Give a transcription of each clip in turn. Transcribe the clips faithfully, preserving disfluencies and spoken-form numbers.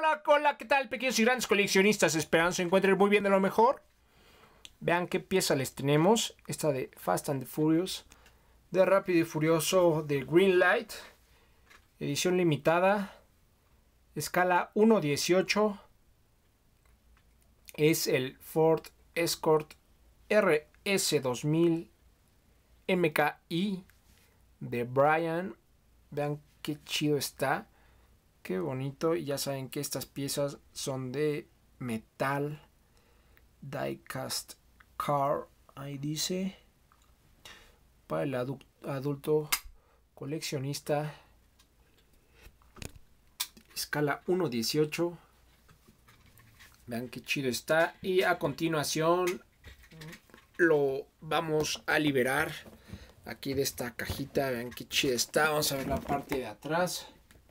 Hola, hola, ¿qué tal, pequeños y grandes coleccionistas? Esperando se encuentren muy bien, de lo mejor. Vean qué pieza les tenemos. Esta de Fast and the Furious, de Rápido y Furioso, de Greenlight, edición limitada, escala uno dieciocho. Es el Ford Escort R S dos mil M K I de Brian. Vean qué chido está. Qué bonito. Y ya saben que estas piezas son de metal. Diecast car. Ahí dice. Para el adu adulto coleccionista. Escala uno dieciocho. Vean qué chido está. Y a continuación lo vamos a liberar aquí de esta cajita. Vean qué chido está. Vamos a ver la parte de atrás.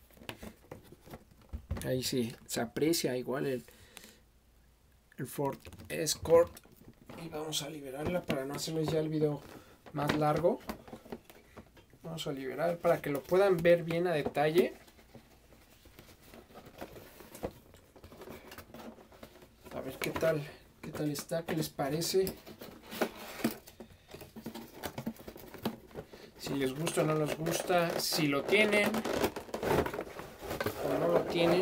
Ahí sí se aprecia igual el, el Ford Escort. Y vamos a liberarla para no hacerles ya el video más largo. Vamos a liberar para que lo puedan ver bien a detalle. A ver qué tal, qué tal está, qué les parece. Si les gusta o no les gusta, si lo tienen o no lo tienen.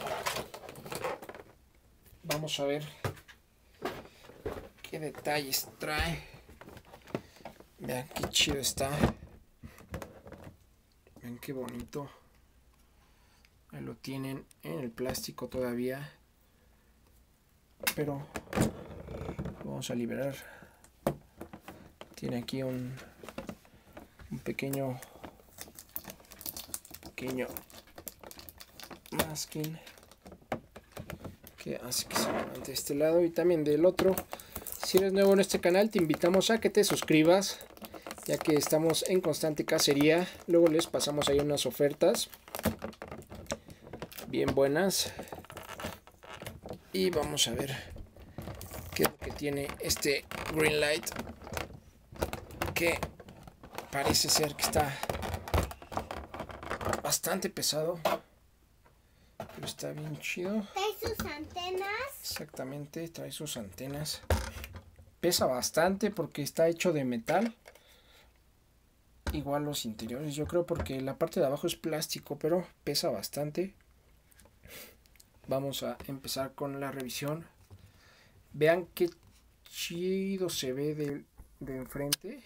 Vamos a ver qué detalles trae. Vean qué chido está. Vean qué bonito. Ahí lo tienen en el plástico todavía. Pero vamos a liberar. Tiene aquí un, un pequeño pequeño masking que hace que se levante de este lado y también del otro. Si eres nuevo en este canal, te invitamos a que te suscribas, ya que estamos en constante cacería. Luego les pasamos ahí unas ofertas bien buenas. Y vamos a ver qué es lo que tiene este Greenlight, que parece ser que está bastante pesado, pero está bien chido. Trae sus antenas. Exactamente, trae sus antenas. Pesa bastante porque está hecho de metal. Igual los interiores, yo creo, porque la parte de abajo es plástico, pero pesa bastante. Vamos a empezar con la revisión. Vean qué chido se ve de, de enfrente.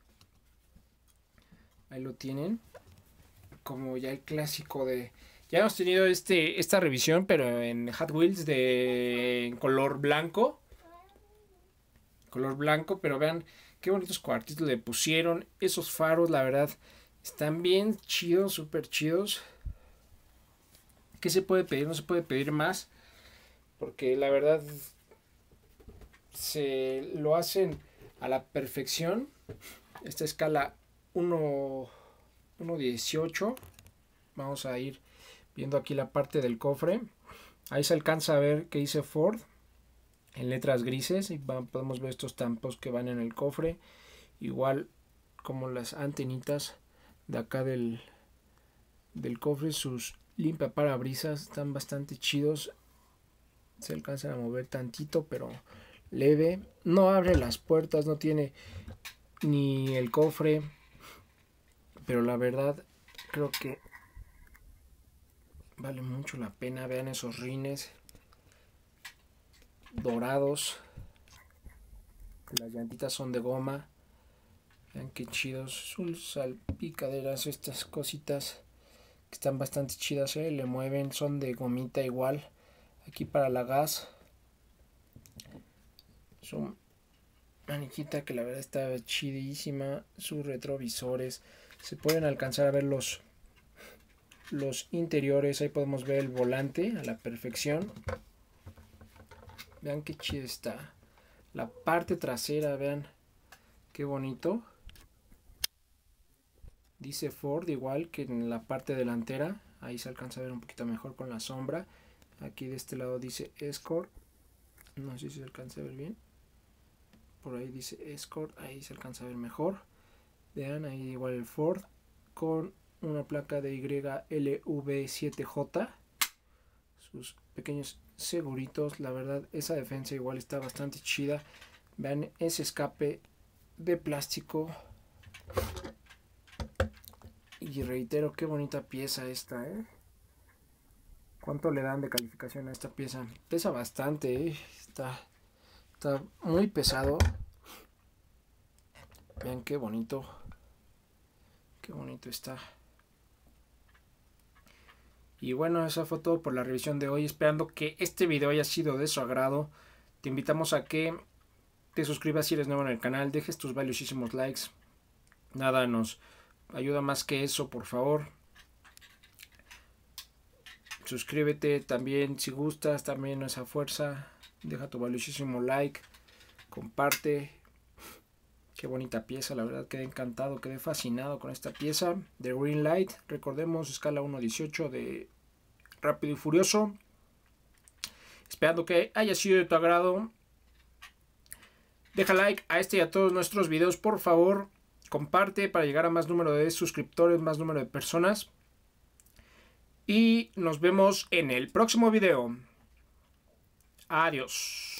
Ahí lo tienen. Como ya el clásico de... Ya hemos tenido este, esta revisión, pero en Hot Wheels de en color blanco. Color blanco, pero vean qué bonitos cuartitos le pusieron. Esos faros, la verdad, están bien chidos, súper chidos. ¿Qué se puede pedir? No se puede pedir más, porque la verdad se lo hacen a la perfección. Esta escala uno dieciocho. Vamos a ir viendo aquí la parte del cofre. Ahí se alcanza a ver que dice Ford en letras grises, y podemos ver estos tampos que van en el cofre, igual como las antenitas de acá del, del cofre. Sus limpia parabrisas están bastante chidos. Se alcanzan a mover tantito, pero leve. No abre las puertas, no tiene ni el cofre, pero la verdad creo que vale mucho la pena. Vean esos rines dorados. Las llantitas son de goma. Vean qué chidos sus salpicaderas, estas cositas que están bastante chidas, ¿eh? Le mueven, son de gomita igual. Aquí para la gas, su maniquita que la verdad está chidísima. Sus retrovisores, se pueden alcanzar a ver los los interiores. Ahí podemos ver el volante a la perfección. Vean qué chido está. La parte trasera, vean qué bonito. Dice Ford igual que en la parte delantera. Ahí se alcanza a ver un poquito mejor con la sombra. Aquí de este lado dice Escort. No sé si se alcanza a ver bien. Por ahí dice Escort. Ahí se alcanza a ver mejor. Vean ahí igual el Ford con una placa de Y L V siete J. sus pequeños seguritos. La verdad, esa defensa igual está bastante chida. Vean ese escape de plástico. Y reitero, qué bonita pieza esta, ¿eh? ¿Cuánto le dan de calificación a esta pieza? Pesa bastante, ¿eh? Está, está muy pesado. Vean qué bonito. Qué bonito está. Y bueno, eso fue todo por la revisión de hoy. Esperando que este video haya sido de su agrado. Te invitamos a que te suscribas si eres nuevo en el canal. Dejes tus valiosísimos likes. Nada nos ayuda más que eso, por favor. Suscríbete también si gustas. También esa fuerza. Deja tu valiosísimo like. Comparte. Qué bonita pieza, la verdad quedé encantado, quedé fascinado con esta pieza de Green Light. Recordemos, escala uno dieciocho de Rápido y Furioso. Esperando que haya sido de tu agrado. Deja like a este y a todos nuestros videos, por favor. Comparte para llegar a más número de suscriptores, más número de personas. Y nos vemos en el próximo video. Adiós.